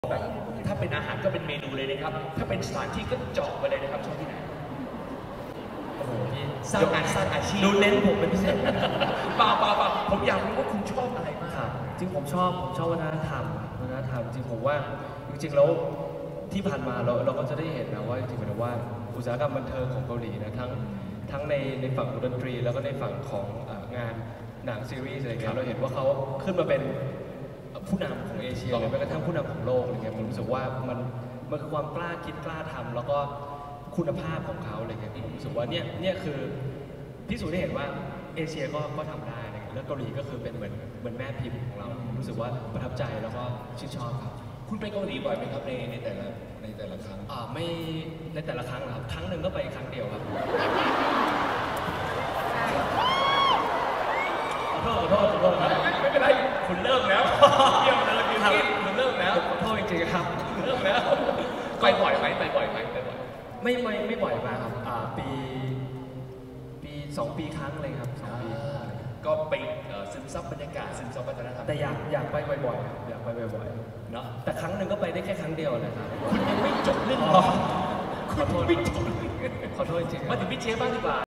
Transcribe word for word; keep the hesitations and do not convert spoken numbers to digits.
แบบถ้าเป็นอาหารก็เป็นเมนูเลยนะครับถ้าเป็นสถานที่ก็เจาะไปเลยนะครับชอบที่ไหนโอ้โหพี่สร้างงานสร้างอาชีพดูเน้นผมเป็นพิเศษเปล่าเปล่าเปล่าผมอยากรู้ว่าคุณชอบอะไรมากครับจริงผมชอบผมชอบวัฒนธรรมวัฒนธรรมจริงผมว่าจริงๆแล้วที่ผ่านมาเราเราก็จะได้เห็นนะว่าจริงๆว่าอุตสาหกรรมบันเทิงของเกาหลีนะทั้งทั้งในในฝั่งดนตรีแล้วก็ในฝั่งของงานหนังซีรีส์อะไรเงี้ยเราเห็นว่าเขาขึ้นมาเป็นผู้นำของเอเชียหรือแม้กระทั่งผู้นำของโลกอะไรเงี้ยผมรู้สึกว่ามันมันคือความกล้าคิดกล้าทำแล้วก็คุณภาพของเขาอะไรเงี้ยผมรู้สึกว่าเนี่ยเนี่ยคือพิสูจน์ได้เห็นว่าเอเชียก็ก็ทำได้นะแล้วเกาหลีก็คือเป็นเหมือนเหมือนแม่พิมพ์ของเรารู้สึกว่าประทับใจแล้วก็ชื่นชอบครับคุณไปเกาหลีบ่อยไหมครับในในแต่ละในแต่ละครั้งอ่าไม่ในแต่ละครั้งครับครั้งหนึ่งก็ไปครั้งเดียวครับขอโทษขอโทษขอโทษไม่เป็นไรคุณเริ่มแล้วเยี่ยมเลยคุณคุณเริ่มแล้วขอโทษจริงๆครับเริ่มแล้วไปบ่อยไหมไปบ่อยไหมไปบ่อยไม่ไม่ไม่บ่อยมาครับอ่าปีปีสองปีครั้งเลยครับสองปีก็ไปซึมซับบรรยากาศซึมซับวัฒนธรรมแต่อยากอยากไปบ่อยๆอยากไปบ่อยๆเนาะแต่ครั้งหนึ่งก็ไปได้แค่ครั้งเดียวนะครับคุณยังไม่จบเรื่องคุณไม่จบขอโทษจริงมาถึงพี่เชฟบ้างดีกว่า